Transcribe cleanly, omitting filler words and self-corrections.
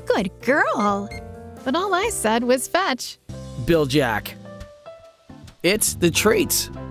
Good girl. But all I said was fetch. Bil-Jac. It's the treats.